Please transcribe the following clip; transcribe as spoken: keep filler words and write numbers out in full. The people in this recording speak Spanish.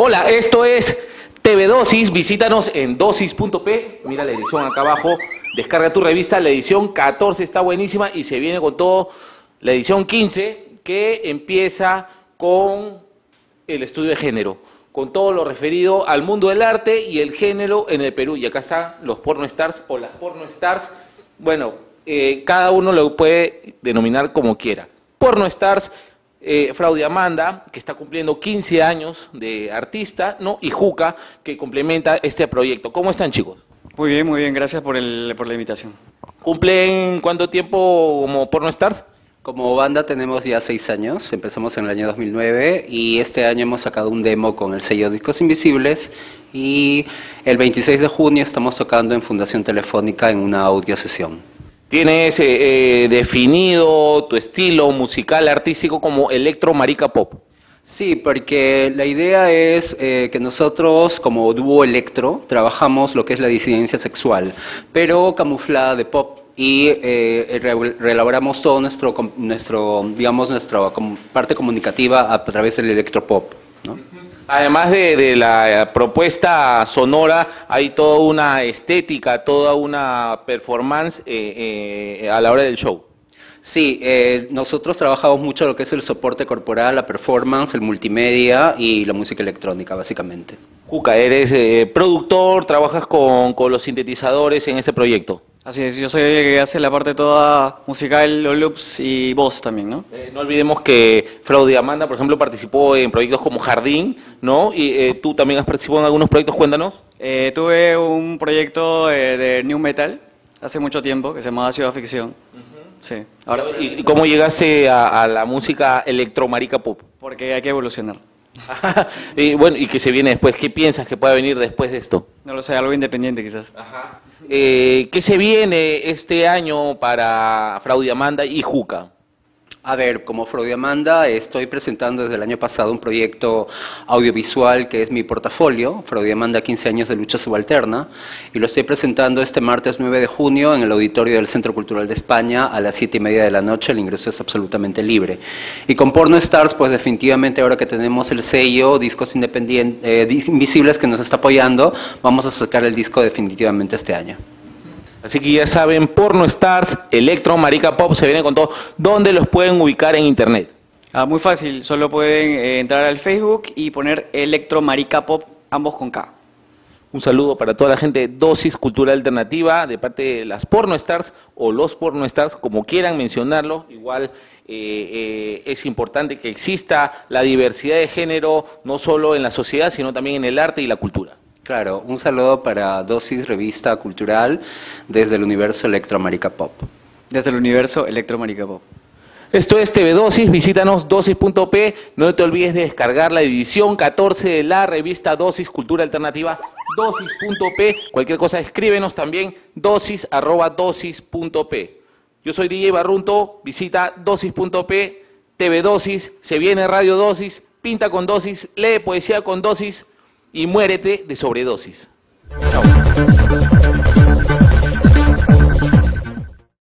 Hola, esto es T V Dosis, visítanos en dosis punto pe, mira la edición acá abajo, descarga tu revista, la edición catorce está buenísima y se viene con todo, la edición quince que empieza con el estudio de género, con todo lo referido al mundo del arte y el género en el Perú. Y acá están los porno stars o las porno stars, bueno, eh, cada uno lo puede denominar como quiera. Porno stars, eh, Fraude Amanda, que está cumpliendo quince años de artista, ¿no? Y Juca, que complementa este proyecto. ¿Cómo están, chicos? Muy bien, muy bien, gracias por, el, por la invitación. ¿Cumplen cuánto tiempo como porno stars? Como banda tenemos ya seis años, empezamos en el año dos mil nueve y este año hemos sacado un demo con el sello Discos Invisibles y el veintiséis de junio estamos tocando en Fundación Telefónica en una audio sesión. ¿Tienes eh, eh, definido tu estilo musical artístico como electro marica pop? Sí, porque la idea es eh, que nosotros como dúo electro trabajamos lo que es la disidencia sexual, pero camuflada de pop. Y eh, re reelaboramos todo nuestro, nuestro digamos, nuestra parte comunicativa a través del electropop, ¿no? Además de, de la propuesta sonora, hay toda una estética, toda una performance eh, eh, a la hora del show. Sí, eh, nosotros trabajamos mucho lo que es el soporte corporal, la performance, el multimedia y la música electrónica, básicamente. Juca, eres eh, productor, trabajas con, con los sintetizadores en este proyecto. Así es, yo soy el que hace la parte toda musical, los loops y voz también, ¿no? Eh, no olvidemos que Fraude Amanda, por ejemplo, participó en proyectos como Jardín, ¿no? Y eh, tú también has participado en algunos proyectos, cuéntanos. Eh, tuve un proyecto eh, de New Metal hace mucho tiempo que se llamaba Ciudad Ficción. Uh-huh. Sí. Ahora, ¿Y, y cómo llegaste a, a la música electromarica pop? Porque hay que evolucionar. Y bueno, ¿y qué se viene después? ¿Qué piensas que pueda venir después de esto? No lo sé, algo independiente quizás. Ajá. Eh, ¿Qué se viene este año para Fraude Amanda y Juca? A ver, como Fraude Amanda estoy presentando desde el año pasado un proyecto audiovisual que es mi portafolio, Fraude Amanda quince años de lucha subalterna, y lo estoy presentando este martes nueve de junio en el auditorio del Centro Cultural de España a las siete y media de la noche, el ingreso es absolutamente libre. Y con Porno Stars, pues definitivamente ahora que tenemos el sello Discos Independientes, eh, Invisibles que nos está apoyando, vamos a sacar el disco definitivamente este año. Así que ya saben, Porno Stars, Electro, Marica Pop, se viene con todo. ¿Dónde los pueden ubicar en internet? Ah, muy fácil, solo pueden eh, entrar al Facebook y poner Electro Marica Pop, ambos con K. Un saludo para toda la gente de Dosis Cultural Alternativa, de parte de las Porno Stars o los Porno Stars, como quieran mencionarlo. Igual eh, eh, es importante que exista la diversidad de género, no solo en la sociedad, sino también en el arte y la cultura. Claro, un saludo para Dosis Revista Cultural desde el universo Electro Marica Pop. Desde el universo Electro Marica Pop. Esto es T V Dosis, visítanos dosis punto pe, no te olvides de descargar la edición catorce de la revista Dosis Cultura Alternativa, dosis punto pe, cualquier cosa escríbenos también, dosis arroba dosis punto pe. Yo soy D J Barrunto, visita dosis punto pe, T V Dosis, se viene Radio Dosis, pinta con dosis, lee poesía con dosis, y muérete de sobredosis. Chao.